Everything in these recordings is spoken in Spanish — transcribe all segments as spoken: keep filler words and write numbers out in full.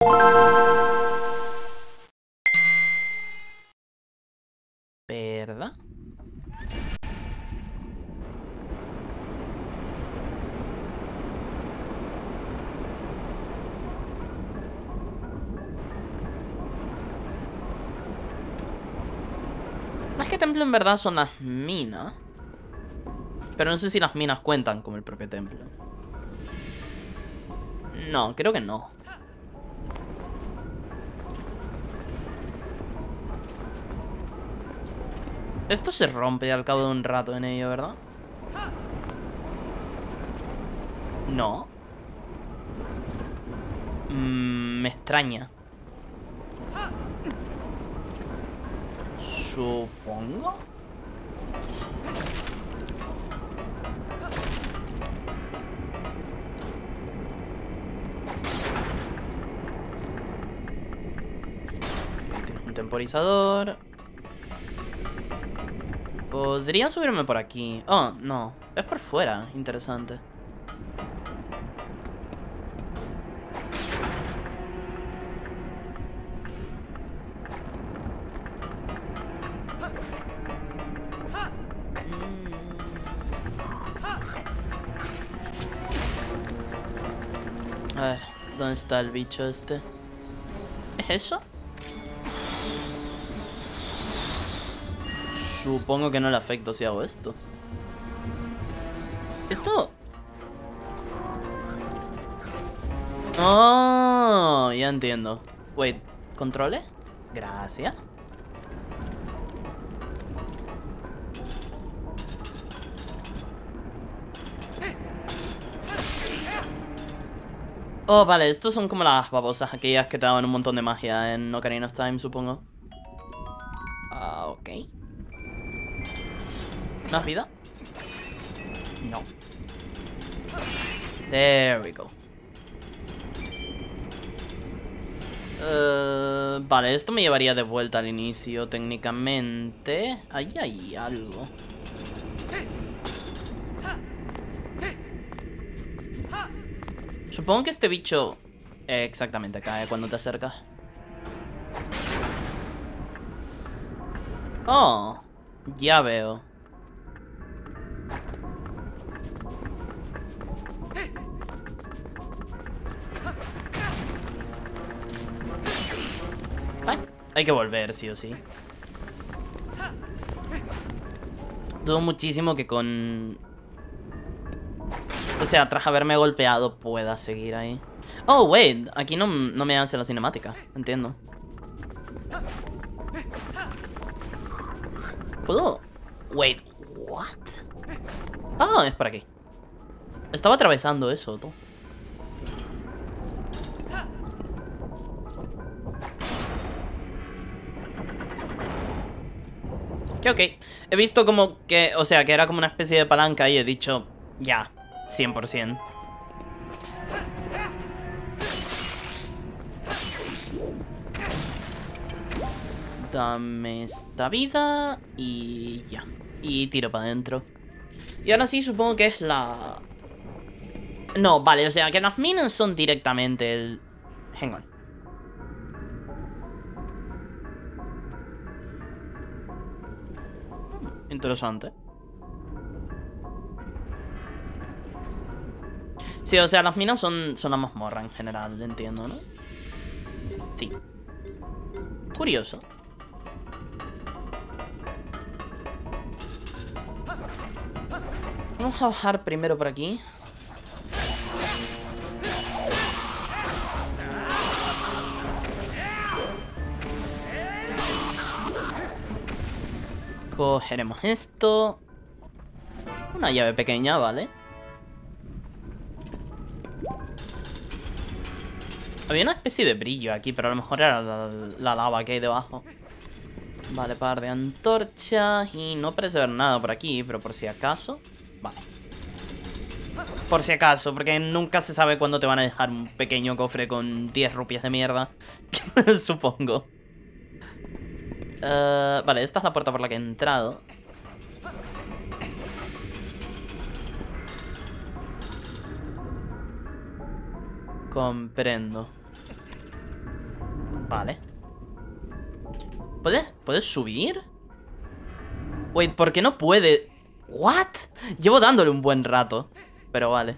¿Verdad? Más que templo en verdad son las minas. Pero no sé si las minas cuentan como el propio templo. No, creo que no. Esto se rompe al cabo de un rato en ello, ¿verdad? No. Mm, me extraña. Supongo. Tienes un temporizador. Podría subirme por aquí. Oh, no. Es por fuera. Interesante. A ver, ¿dónde está el bicho este? ¿Es eso? Supongo que no le afecto si hago esto. Esto... Oh, ya entiendo. Wait, ¿controle? Gracias. Oh, vale, estos son como las babosas aquellas que te daban un montón de magia en Ocarina of Time, supongo. Ah, uh, ok. ¿Más vida? No. There we go. Uh, vale, esto me llevaría de vuelta al inicio, técnicamente. Ahí hay algo. Supongo que este bicho eh, exactamente cae cuando te acercas. Oh, ya veo. Ay, hay que volver, sí o sí. Dudo muchísimo que con... O sea, tras haberme golpeado pueda seguir ahí. Oh, wait, aquí no, no me hace la cinemática. Entiendo. ¿Puedo? Wait, what? Oh, es por aquí. Estaba atravesando eso, tú. Que ok. He visto como que, o sea, que era como una especie de palanca y he dicho, ya, cien por cien. Dame esta vida y ya. Y tiro para adentro. Y ahora sí supongo que es la... No, vale, o sea, que las minas son directamente el... Hang on. Hmm, interesante. Sí, o sea, las minas son, son la mazmorra en general, entiendo, ¿no? Sí. Curioso. Vamos a bajar primero por aquí. Cogeremos esto. Una llave pequeña, ¿vale? Había una especie de brillo aquí, pero a lo mejor era la, la lava que hay debajo. Vale, par de antorchas. Y no parece haber nada por aquí, pero por si acaso. Vale. Por si acaso, porque nunca se sabe cuándo te van a dejar un pequeño cofre con diez rupias de mierda. Supongo. Uh, vale, esta es la puerta por la que he entrado. Comprendo. Vale. ¿Puedes, ¿puedes subir? Wait, ¿por qué no puede? ¿What? Llevo dándole un buen rato. Pero vale.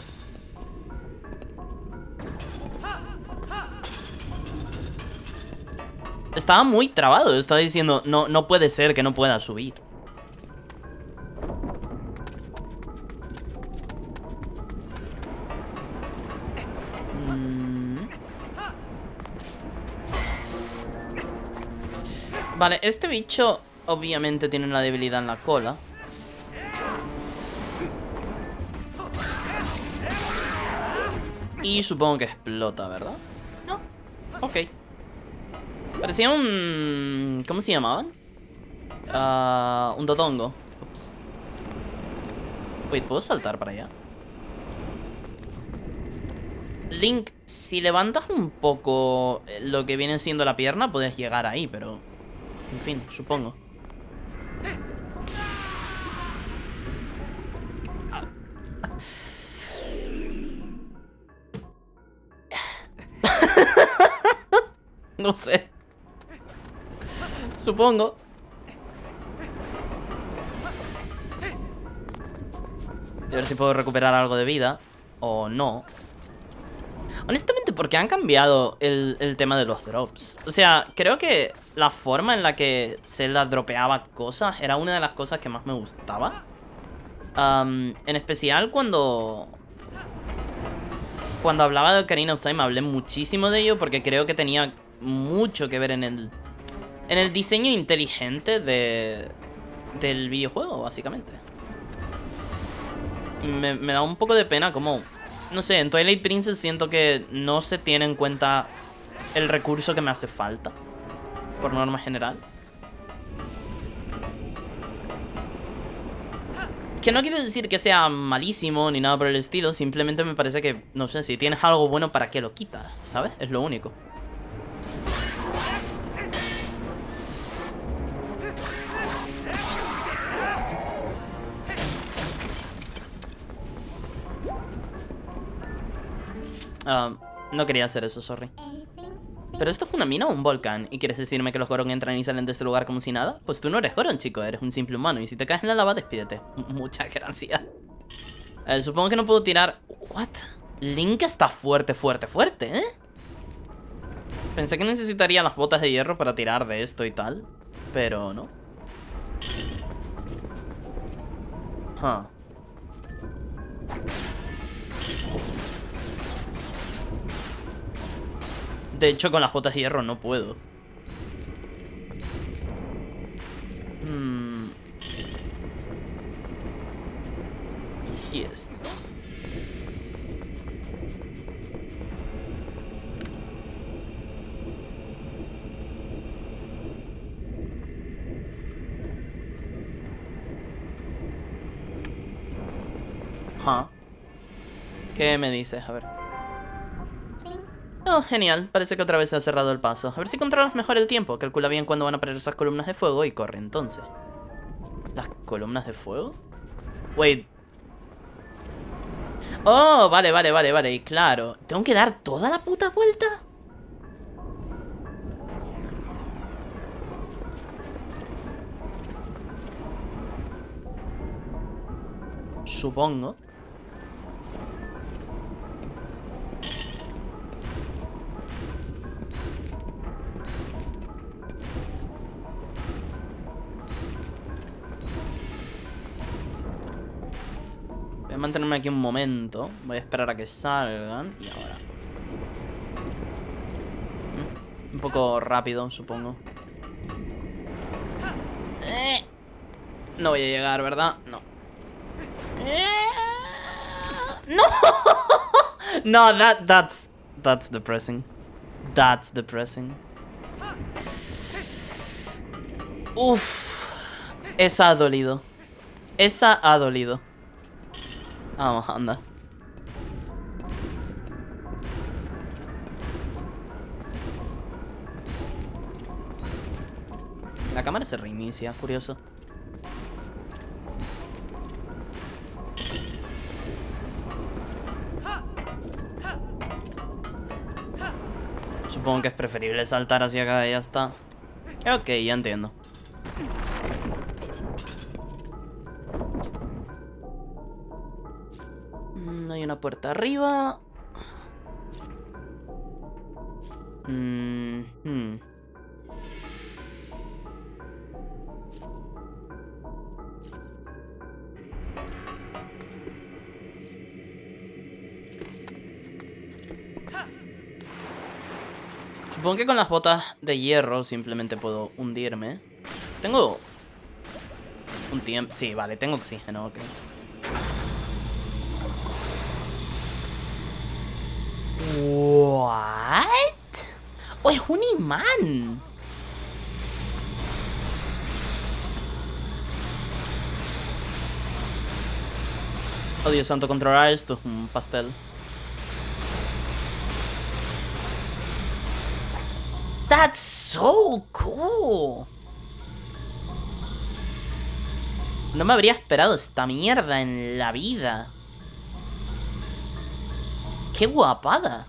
Estaba muy trabado. Estaba diciendo, no, no puede ser que no pueda subir. Mm. Vale, este bicho obviamente tiene una debilidad en la cola. Y supongo que explota, ¿verdad? No. Ok. Parecía un... ¿Cómo se llamaban? Uh, un dodongo. Ups. Wait, ¿puedo saltar para allá? Link, si levantas un poco lo que viene siendo la pierna, puedes llegar ahí, pero... En fin, supongo. No sé. Supongo. A ver si puedo recuperar algo de vida. O no. Honestamente, porque han cambiado el, el tema de los drops. O sea, creo que la forma en la que Zelda dropeaba cosas era una de las cosas que más me gustaba. Um, en especial cuando... Cuando hablaba de Ocarina of Time hablé muchísimo de ello porque creo que tenía mucho que ver en el... En el diseño inteligente de... Del videojuego, básicamente. Me, me da un poco de pena como... No sé, en Twilight Princess siento que no se tiene en cuenta el recurso que me hace falta, por norma general. Que no quiero decir que sea malísimo ni nada por el estilo, simplemente me parece que, no sé, si tienes algo bueno, ¿para qué lo quitas? ¿Sabes? Es lo único. Uh, no quería hacer eso, sorry. ¿Pero esto es una mina o un volcán? ¿Y quieres decirme que los Goron entran y salen de este lugar como si nada? Pues tú no eres Goron, chico, eres un simple humano. Y si te caes en la lava, despídete. Muchas gracias. Eh, supongo que no puedo tirar... ¿What? Link está fuerte, fuerte, fuerte, ¿eh? Pensé que necesitaría las botas de hierro para tirar de esto y tal. Pero no. Huh. De hecho, con las botas de hierro no puedo. Hmm. ¿Y esto? Huh. ¿Qué me dices? A ver. Oh, genial. Parece que otra vez se ha cerrado el paso. A ver si controlas mejor el tiempo. Calcula bien cuándo van a aparecer esas columnas de fuego y corre entonces. ¿Las columnas de fuego? Wait. Oh, vale, vale, vale, vale. Y claro, ¿tengo que dar toda la puta vuelta? Supongo. Voy a mantenerme aquí un momento. Voy a esperar a que salgan. Y ahora. Un poco rápido, supongo. Eh. No voy a llegar, ¿verdad? No. Eh. ¡No! No, that, that's... That's depressing. That's depressing. Uff. Esa ha dolido. Esa ha dolido. Vamos, anda. La cámara se reinicia, curioso. Supongo que es preferible saltar hacia acá y ya está. Ok, ya entiendo. Mm, hay una puerta arriba. Mm, hmm. Supongo que con las botas de hierro simplemente puedo hundirme. Tengo un tiempo... Sí, vale, tengo oxígeno, ok. ¿What? ¡Oh, es un imán! Oh, Dios santo, controlar esto es un pastel. That's so cool. No me habría esperado esta mierda en la vida. ¡Qué guapada!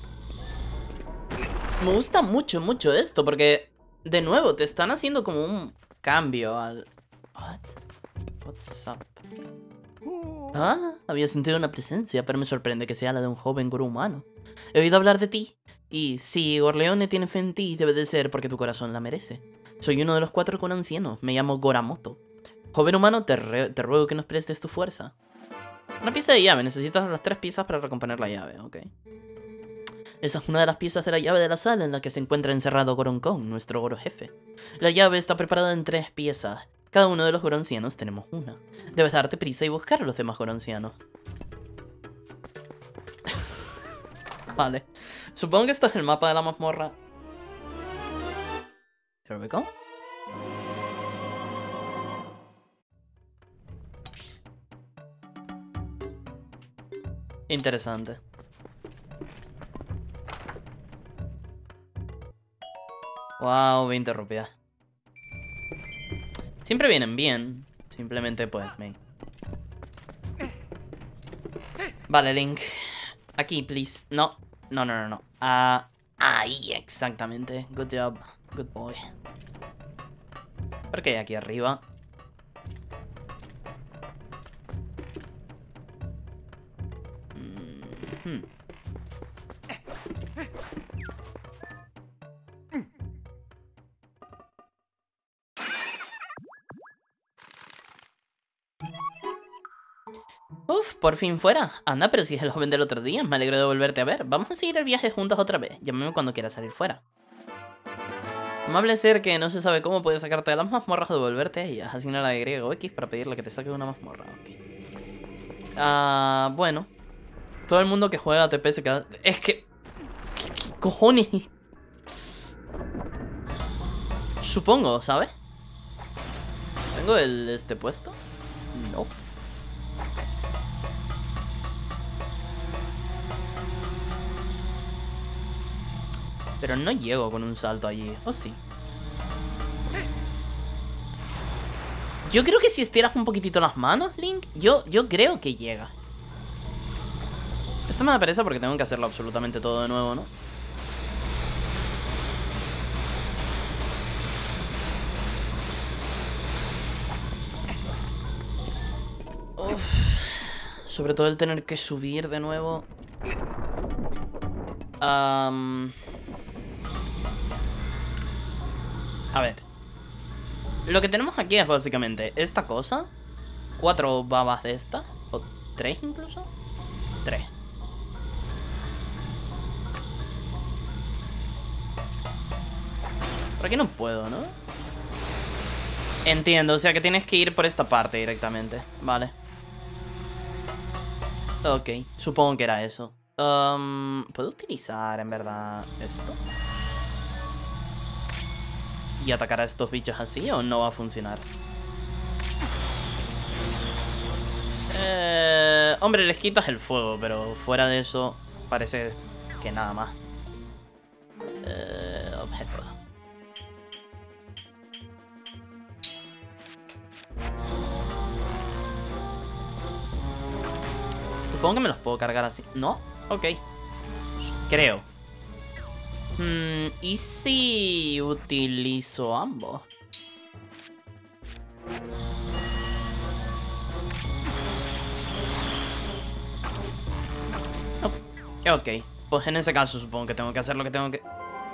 Me gusta mucho, mucho esto, porque de nuevo te están haciendo como un cambio al... What? What's up? Ah, había sentido una presencia, pero me sorprende que sea la de un joven gurú humano. He oído hablar de ti. Y si Gorleone tiene fe en ti, debe de ser porque tu corazón la merece. Soy uno de los cuatro con ancianos, me llamo Goramoto. Joven humano, te, te ruego que nos prestes tu fuerza. Una pieza de llave, necesitas las tres piezas para recomponer la llave, ok. Esa es una de las piezas de la llave de la sala en la que se encuentra encerrado Goroncon, nuestro Goro jefe. La llave está preparada en tres piezas. Cada uno de los Goroncianos tenemos una. Debes darte prisa y buscar a los demás Goroncianos. Vale. Supongo que esto es el mapa de la mazmorra. There we go. Interesante. Wow, veinte rupias. Siempre vienen bien. Simplemente pues me... Vale, Link. Aquí, please. No. No, no, no, no. Uh, ahí, exactamente. Good job. Good boy. ¿Por qué hay aquí arriba? Mm-hmm. Uf, por fin fuera. Anda, pero si es el joven del otro día. Me alegro de volverte a ver. Vamos a seguir el viaje juntos otra vez. Llámame cuando quieras salir fuera. Amable ser que no se sabe cómo puede sacarte de las mazmorras o devolverte a ellas. Asigna la de griego X para pedirle que te saque de una mazmorra. Ok. Ah, bueno. Todo el mundo que juega A T P se queda... Es que... ¿Qué, qué cojones? Supongo, ¿sabes? ¿Tengo el este puesto? No. Pero no llego con un salto allí. ¿O sí? Yo creo que si estiras un poquitito las manos, Link, yo, yo creo que llega. Esto me da pereza porque tengo que hacerlo absolutamente todo de nuevo, ¿no? Uf. Sobre todo el tener que subir de nuevo. Um... A ver. Lo que tenemos aquí es básicamente esta cosa. Cuatro babas de estas. O tres incluso. Tres. Por aquí no puedo, ¿no? Entiendo, o sea que tienes que ir por esta parte directamente. Vale. Ok, supongo que era eso. Um, ¿Puedo utilizar en verdad esto? ¿Y atacar a estos bichos así o no va a funcionar? Eh, hombre, les quitas el fuego, pero fuera de eso parece que nada más. Eh, objeto. Supongo que me los puedo cargar así. ¿No? Ok. Creo. Hmm, ¿y si utilizo ambos? No. Ok, pues en ese caso supongo que tengo que hacer lo que tengo que...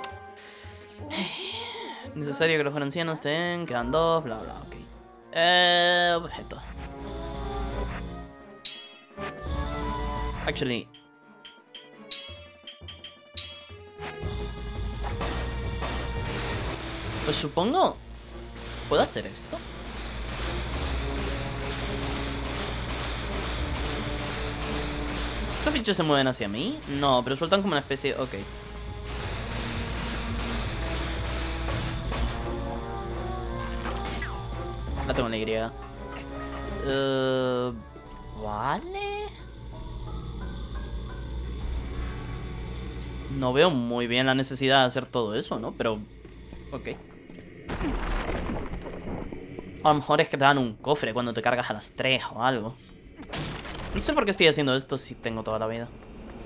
Necesario que los ancianos estén, quedan dos, bla bla, ok. Eh, objeto. Actually... Pues supongo... ¿Puedo hacer esto? ¿Estos bichos se mueven hacia mí? No, pero sueltan como una especie... Ok. La tengo en la Y. Uh, vale. No veo muy bien la necesidad de hacer todo eso, ¿no? Pero... Ok. A lo mejor es que te dan un cofre cuando te cargas a las tres o algo. No sé por qué estoy haciendo esto si tengo toda la vida.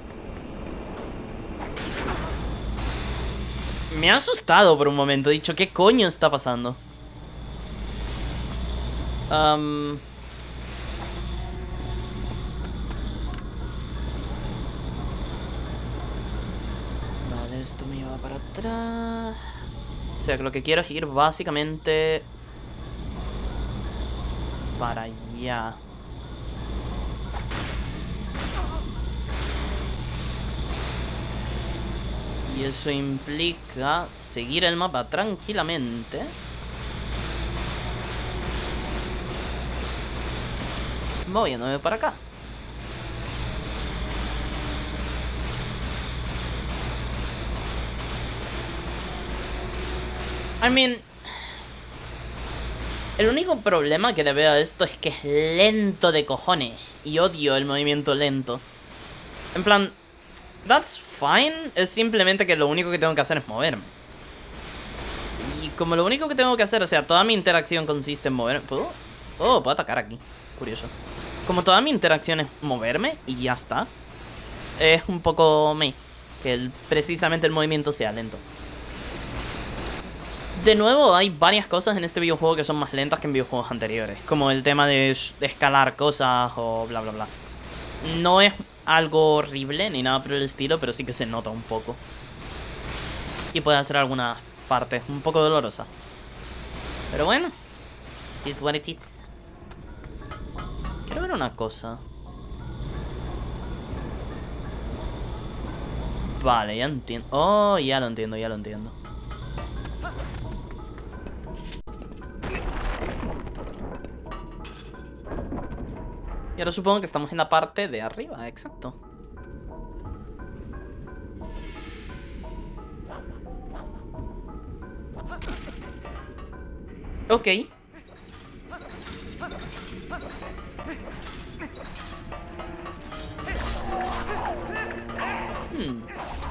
Me ha asustado por un momento. He dicho, ¿qué coño está pasando? Um... Vale, esto me va para atrás. O sea que lo que quiero es ir básicamente... para allá. Y eso implica seguir el mapa tranquilamente. Moviéndome para acá. I mean... El único problema que le veo a esto es que es lento de cojones. Y odio el movimiento lento. En plan... That's fine. Es simplemente que lo único que tengo que hacer es moverme. Y como lo único que tengo que hacer... O sea, toda mi interacción consiste en moverme... ¿Puedo? Oh, puedo atacar aquí. Curioso. Como toda mi interacción es moverme y ya está. Es un poco me... Que el, precisamente el movimiento sea lento. De nuevo, hay varias cosas en este videojuego que son más lentas que en videojuegos anteriores. Como el tema de escalar cosas o bla bla bla. No es algo horrible ni nada por el estilo, pero sí que se nota un poco. Y puede hacer algunas partes un poco dolorosas. Pero bueno, it is what it is. Quiero ver una cosa. Vale, ya entiendo. Oh, ya lo entiendo, ya lo entiendo. Y ahora supongo que estamos en la parte de arriba, exacto. Ok. Hmm.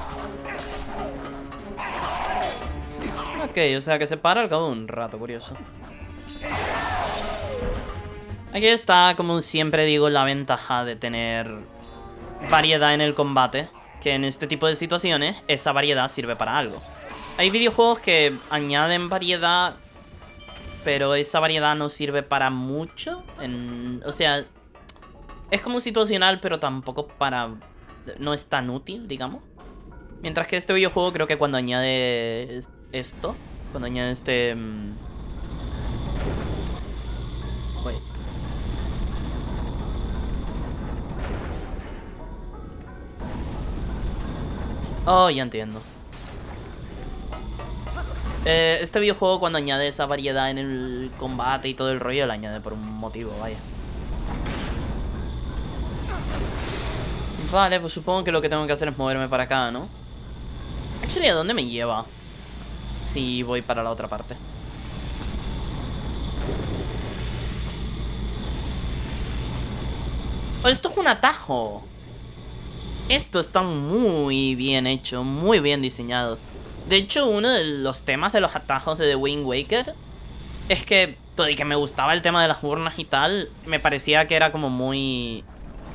Ok, o sea que se para al cabo de un rato, curioso. Aquí está, como siempre digo, la ventaja de tener variedad en el combate. Que en este tipo de situaciones, esa variedad sirve para algo. Hay videojuegos que añaden variedad, pero esa variedad no sirve para mucho. En, o sea, es como situacional, pero tampoco para... No es tan útil, digamos. Mientras que este videojuego creo que cuando añade esto, cuando añade este... Um... Wait. Oh, ya entiendo. Eh, este videojuego cuando añade esa variedad en el combate y todo el rollo, la añade por un motivo, vaya. Vale, pues supongo que lo que tengo que hacer es moverme para acá, ¿no? Actually, ¿a dónde me lleva? Si voy para la otra parte. Oh, esto es un atajo. Esto está muy bien hecho, muy bien diseñado. De hecho, uno de los temas de los atajos de The Wind Waker es que, todo y que me gustaba el tema de las urnas y tal, me parecía que era como muy...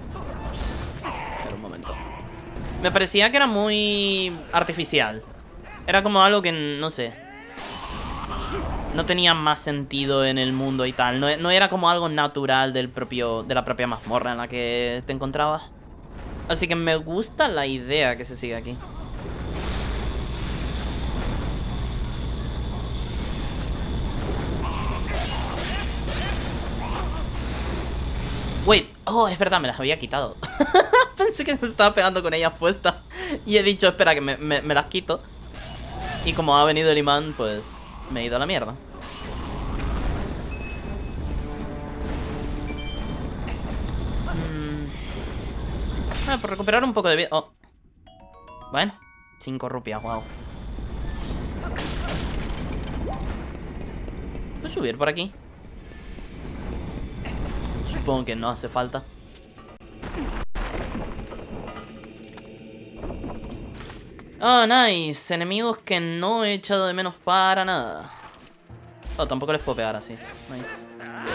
Espera un momento. Me parecía que era muy artificial. Era como algo que, no sé, no tenía más sentido en el mundo y tal. No, no era como algo natural del propio, de la propia mazmorra en la que te encontrabas. Así que me gusta la idea que se sigue aquí. Wait, oh, es verdad, me las había quitado. Pensé que se estaba pegando con ellas puestas. Y he dicho, espera, que me, me, me las quito. Y como ha venido el imán, pues me he ido a la mierda. Mm. Ah, por recuperar un poco de vida. Oh. Bueno, cinco rupias, wow. ¿Puedo subir por aquí? Supongo que no hace falta. Oh, nice. Enemigos que no he echado de menos para nada. Oh, tampoco les puedo pegar así. Nice.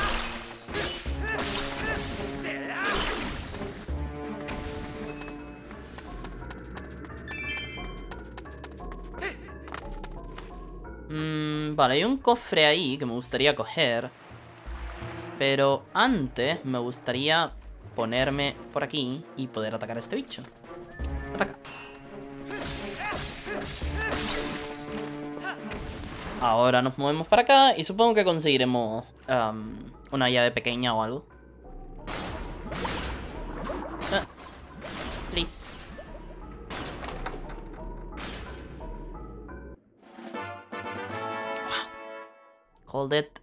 Mm, vale, hay un cofre ahí que me gustaría coger. Pero antes me gustaría ponerme por aquí y poder atacar a este bicho. Ataca. Ahora nos movemos para acá y supongo que conseguiremos um, una llave pequeña o algo. Ah, please. Hold it.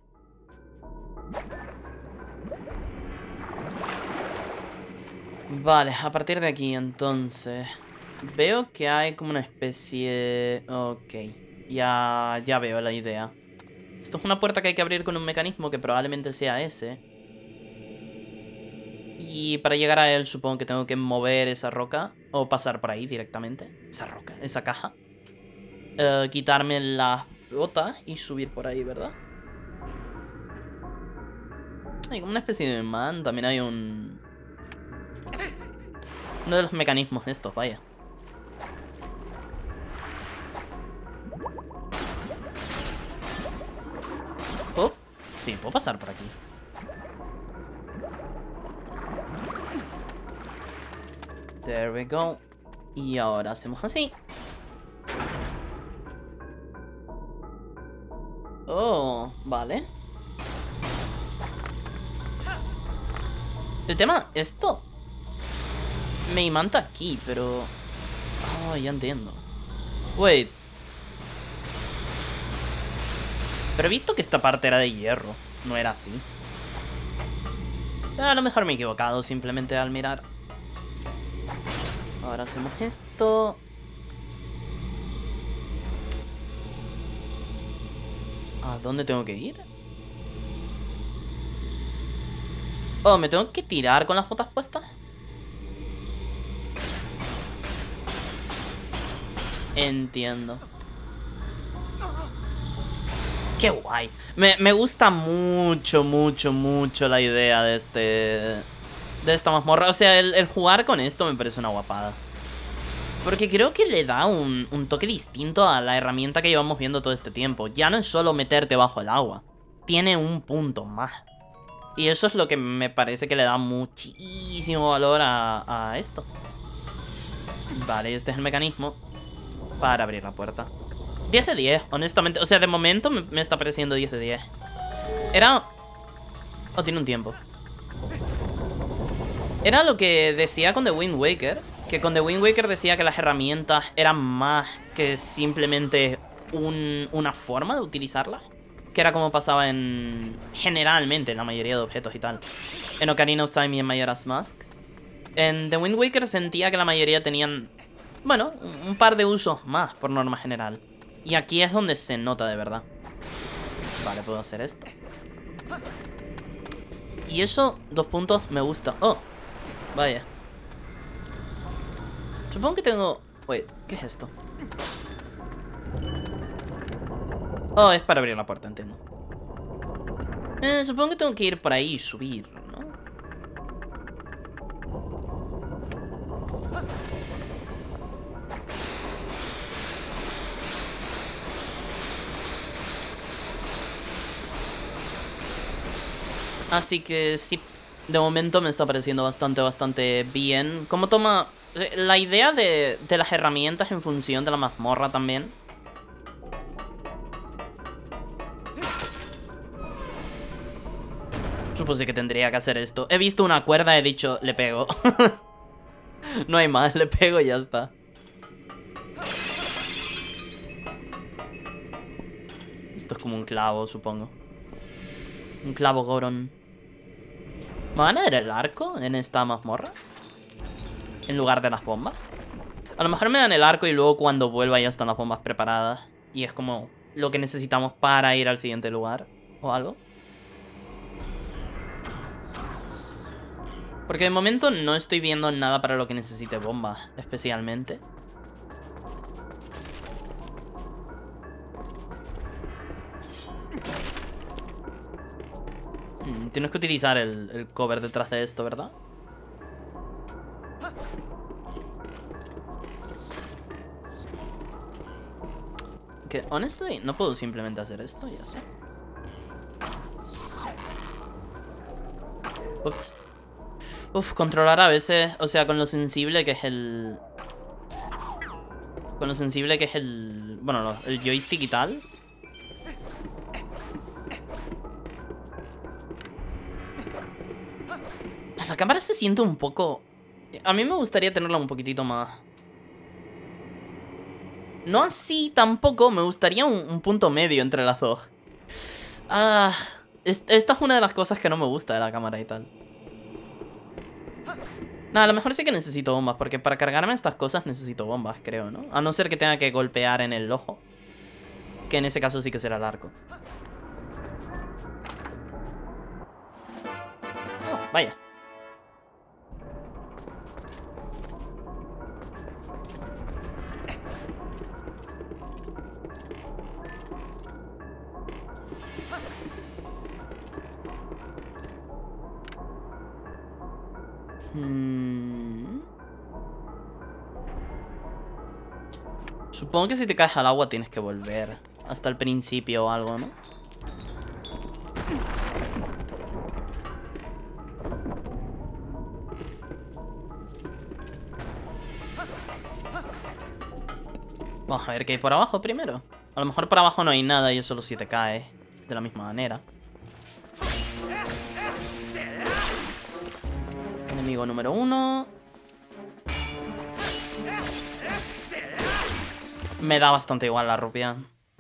Vale, a partir de aquí entonces veo que hay como una especie... Ok, ya, ya veo la idea. Esto es una puerta que hay que abrir con un mecanismo que probablemente sea ese. Y para llegar a él supongo que tengo que mover esa roca o pasar por ahí directamente. Esa roca, esa caja. Uh, quitarme las botas y subir por ahí, ¿verdad? Hay como una especie de man, también hay un... Uno de los mecanismos estos, vaya. Oh, sí, puedo pasar por aquí. There we go. Y ahora hacemos así. Oh, vale. El tema, esto me imanta aquí, pero... Oh, ya entiendo. Wait. Pero he visto que esta parte era de hierro. No era así. A lo mejor me he equivocado simplemente al mirar. Ahora hacemos esto. ¿A dónde tengo que ir? Oh, ¿me tengo que tirar con las botas puestas? Entiendo. Qué guay. Me, me gusta mucho, mucho, mucho la idea de este... De esta mazmorra. O sea, el, el jugar con esto me parece una guapada. Porque creo que le da un, un toque distinto a la herramienta que llevamos viendo todo este tiempo. Ya no es solo meterte bajo el agua. Tiene un punto más. Y eso es lo que me parece que le da muchísimo valor a, a esto. Vale, este es el mecanismo para abrir la puerta. diez de diez, honestamente. O sea, de momento me, me está pareciendo diez de diez. Era... Oh, tiene un tiempo. Era lo que decía con The Wind Waker. Que con The Wind Waker decía que las herramientas eran más que simplemente un, una forma de utilizarlas. Que era como pasaba en... Generalmente en la mayoría de objetos y tal. En Ocarina of Time y en Majora's Mask. En The Wind Waker sentía que la mayoría tenían... Bueno, un par de usos más por norma general. Y aquí es donde se nota de verdad. Vale, puedo hacer esto. Y eso, dos puntos, me gusta. Oh, vaya. Supongo que tengo... Wait, ¿qué es esto? Oh, es para abrir la puerta, entiendo. Eh, supongo que tengo que ir por ahí y subir, ¿no? Así que sí, de momento me está pareciendo bastante, bastante bien. Cómo toma la idea de, de las herramientas en función de la mazmorra también. Supuse que tendría que hacer esto. He visto una cuerda, he dicho, le pego. No hay más, le pego y ya está. Esto es como un clavo, supongo. Un clavo Goron. ¿Me van a dar el arco en esta mazmorra? En lugar de las bombas. A lo mejor me dan el arco y luego cuando vuelva ya están las bombas preparadas. Y es como lo que necesitamos para ir al siguiente lugar. O algo. Porque de momento no estoy viendo nada para lo que necesite bombas, especialmente. Hmm, tienes que utilizar el, el cover detrás de esto, ¿verdad? Que, honestly, no puedo simplemente hacer esto y ya está. Ups. Uf, controlar a veces, o sea, con lo sensible que es el... Con lo sensible que es el... Bueno, no, el joystick y tal. La cámara se siente un poco... A mí me gustaría tenerla un poquitito más... No así tampoco, me gustaría un, un punto medio entre las dos. Ah, es, esta es una de las cosas que no me gusta de la cámara y tal. Nada, a lo mejor sí que necesito bombas, porque para cargarme estas cosas necesito bombas, creo, ¿no? A no ser que tenga que golpear en el ojo. Que en ese caso sí que será el arco. Oh, vaya. Hmm. Supongo que si te caes al agua tienes que volver hasta el principio o algo, ¿no? Vamos a ver qué hay por abajo primero. A lo mejor por abajo no hay nada y solo si te caes de la misma manera. Enemigo número uno. Me da bastante igual la rupia.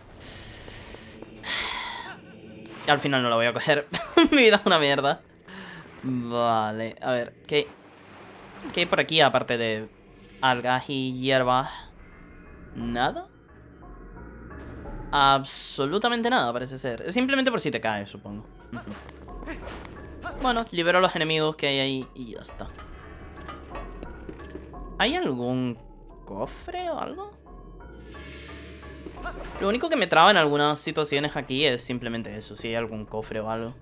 Y al final no la voy a coger. Mi vida es una mierda. Vale, a ver, ¿qué, ¿qué hay por aquí aparte de algas y hierbas? ¿Nada? Absolutamente nada, parece ser. Es simplemente por si te caes, supongo. Bueno, libero a los enemigos que hay ahí y ya está. ¿Hay algún cofre o algo? Lo único que me traba en algunas situaciones aquí es simplemente eso, si hay algún cofre o algo.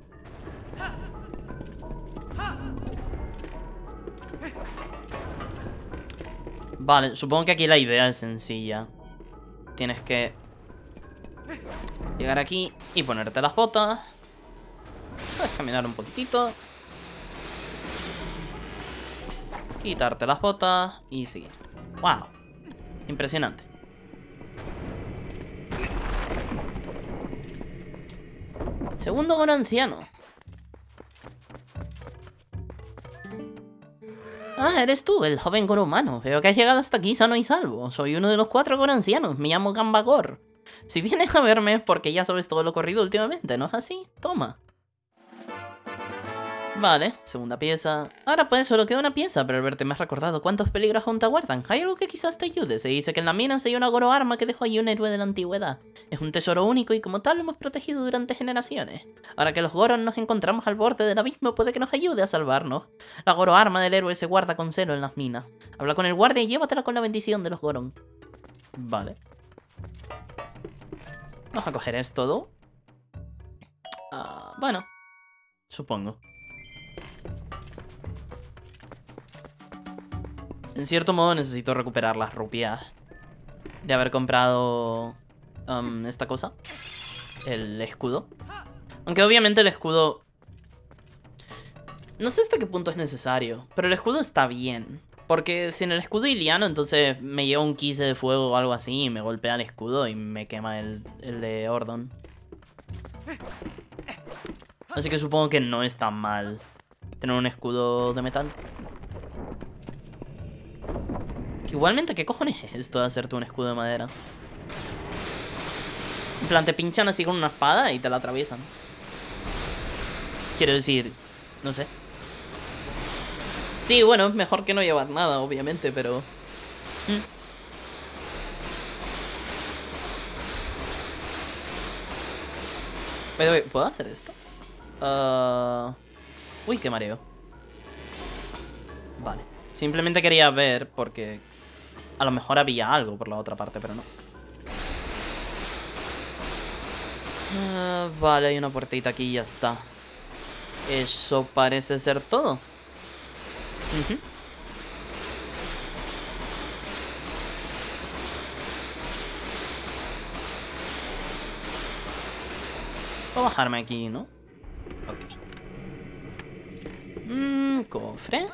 Vale, supongo que aquí la idea es sencilla. Tienes que llegar aquí y ponerte las botas. Puedes caminar un poquitito. Quitarte las botas y seguir. ¡Wow! Impresionante. Segundo Goron anciano. Ah, eres tú, el joven Goron humano. Veo que has llegado hasta aquí sano y salvo. Soy uno de los cuatro Goron ancianos. Me llamo Gambagor. Si vienes a verme es porque ya sabes todo lo ocurrido últimamente, ¿no es así? Toma. Vale, segunda pieza. Ahora pues solo queda una pieza, pero al verte me has recordado cuántos peligros aún te aguardan. Hay algo que quizás te ayude. Se dice que en la mina se hay una Goro arma que dejó ahí un héroe de la antigüedad. Es un tesoro único y como tal lo hemos protegido durante generaciones. Ahora que los Goron nos encontramos al borde del abismo, puede que nos ayude a salvarnos. La Goro arma del héroe se guarda con celo en las minas. Habla con el guardia y llévatela con la bendición de los Goron. Vale. Vamos a coger esto, ¿no? Uh, bueno, supongo. En cierto modo necesito recuperar las rupias de haber comprado um, esta cosa. El escudo. Aunque obviamente el escudo No sé hasta qué punto es necesario, pero el escudo está bien. Porque sin el escudo iliano, entonces me lleva un quise de fuego o algo así y me golpea el escudo y me quema el, el de Ordon. Así que supongo que no está mal tener un escudo de metal. Que igualmente, ¿qué cojones es esto de hacerte un escudo de madera? En plan, te pinchan así con una espada y te la atraviesan. Quiero decir, no sé. Sí, bueno, es mejor que no llevar nada, obviamente, pero... ¿Mm? ¿Puedo hacer esto? Uh... Uy, qué mareo. Vale. Simplemente quería ver porque... A lo mejor había algo por la otra parte, pero no. Uh, vale, hay una puertita aquí y ya está. Eso parece ser todo. Uh-huh. Voy a bajarme aquí, ¿no? Ok. Mmm, cofre.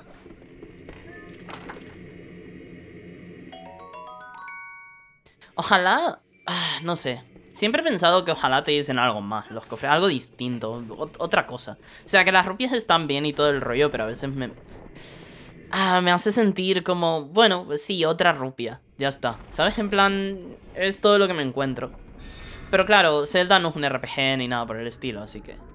Ojalá... Ah, no sé. Siempre he pensado que ojalá te dicen algo más, los cofres, algo distinto, otra cosa. O sea, que las rupias están bien y todo el rollo, pero a veces me... Ah, me hace sentir como... Bueno, pues sí, otra rupia, ya está. ¿Sabes? En plan, es todo lo que me encuentro. Pero claro, Zelda no es un R P G ni nada por el estilo, así que...